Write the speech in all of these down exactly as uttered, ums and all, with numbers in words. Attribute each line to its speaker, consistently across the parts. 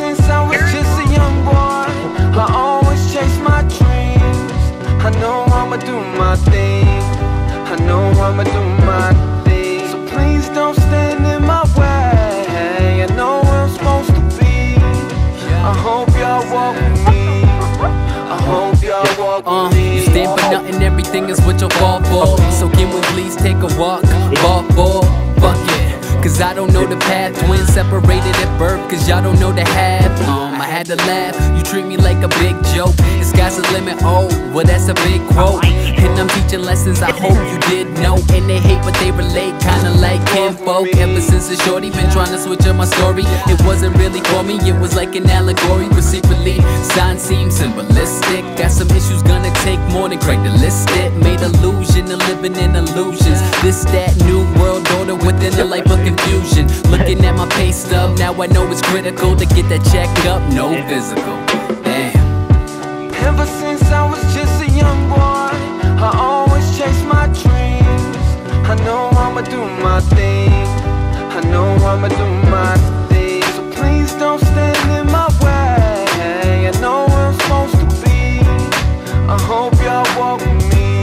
Speaker 1: since I was just a young boy, I always chase my dreams. I know I'ma do my thing, I know I'ma do my thing. So please don't stand in my way, I know where I'm supposed to be. I hope y'all walk with me, I hope y'all walk
Speaker 2: Uh,
Speaker 1: with me.
Speaker 2: you stand for nothing, everything is what you fall for. So can we please take a walk, ball for, fuck it. Cause I don't know the path, twins separated at birth, cause y'all don't know the half. Um, I had to laugh, you treat me like a big joke. The sky's the limit, oh, well that's a big quote. And I'm teaching lessons I hope you did know. And they hate but they relate, kinda like kinfolk. Ever since a shorty, been trying to switch up my story. It wasn't really for me, it was like an allegory. But secretly, signs seem symbolistic. Got some issues gonna take more than Craig to list it. Made illusion of living in illusions. This, that, new world order within a life of confusion. Looking at my pay stub, now I know it's critical to get that check up, no physical. Damn.
Speaker 1: Ever since I was just a young boy, I always chase my dreams. I know I'ma do my thing, I know I'ma do my thing. So please don't stand in my way, I know where I'm supposed to be. I hope y'all walk with me,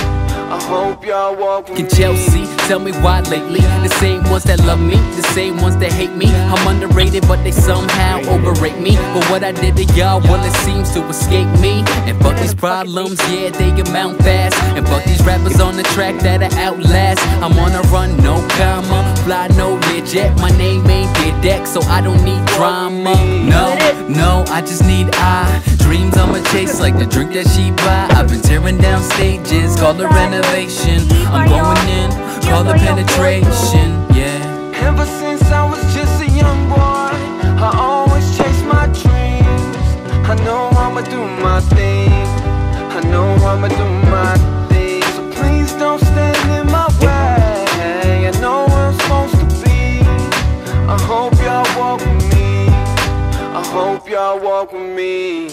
Speaker 1: I hope y'all walk with me.
Speaker 2: Can Chelsea tell me why lately? The same ones that love me, the same ones that hate me. I'm underrated but they somehow overrate me. But what I did to y'all, well it seems to escape me. And fuck these problems, yeah they amount fast. And fuck these rappers on the track that I outlast. I'm on a run, no comma, fly no legit. My name ain't Didek, so I don't need drama. No, no, I just need I dreams I'ma chase like the drink that she buy. I've been tearing down stages, call it renovation. I'm going in, call it penetration, yeah.
Speaker 1: Ever since I was just a young boy, I always chase my dreams. I know I'ma do my thing, I know I'ma do my thing. So please don't stand in my way, I know where I'm supposed to be. I hope y'all walk with me, I hope y'all walk with me.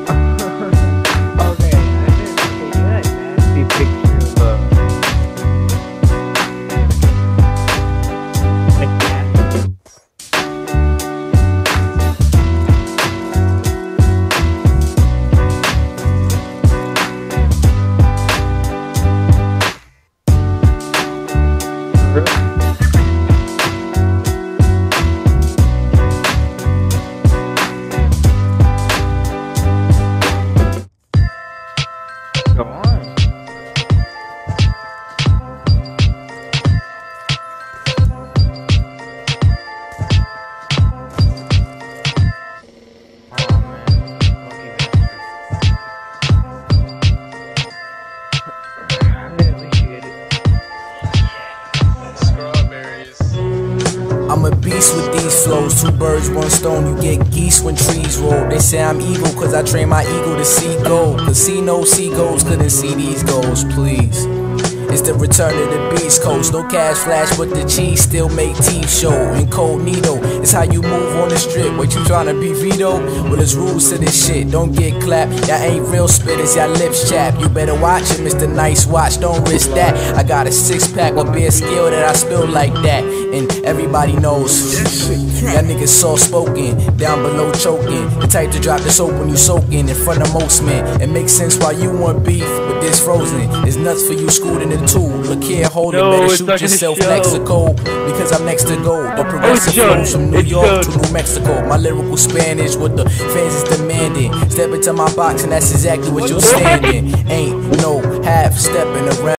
Speaker 3: Okay, this is pretty good, man. See a picture of uh, a cat. Go on. Oh man, lucky bastard. At least you get it.
Speaker 4: Strawberries.
Speaker 5: I'm a beast with these flows, two birds, one stone, you get geese when trees roll. They say I'm evil cause I train my ego to see gold. Casino seagulls couldn't see these goals, please. It's the return of the Beast Coast. No cash flash, but the cheese still make teeth show. Incognito, it's how you move on the strip. What you tryna be Vito? Well, there's rules to this shit. Don't get clapped. Y'all ain't real spitters, y'all lips chap. You better watch it, Mister Nice Watch. Don't risk that. I got a six pack with beer skill that I spill like that. And everybody knows. Y'all niggas soft spoken, down below choking. The type to drop the soap when you soaking in front of most men. It makes sense why you want beef, but this frozen. It's nuts for you schooled in the tool. Look here, hold it,
Speaker 3: No,
Speaker 5: better
Speaker 3: it's
Speaker 5: shoot
Speaker 3: not gonna
Speaker 5: yourself
Speaker 3: show.
Speaker 5: Mexico. Because I'm next to gold. The progressive
Speaker 3: showed.
Speaker 5: flows from New
Speaker 3: It
Speaker 5: York
Speaker 3: showed.
Speaker 5: to New Mexico. My lyrical Spanish, what the fans is demanding. Step into my box and that's exactly what you're standing. Ain't no half stepping around.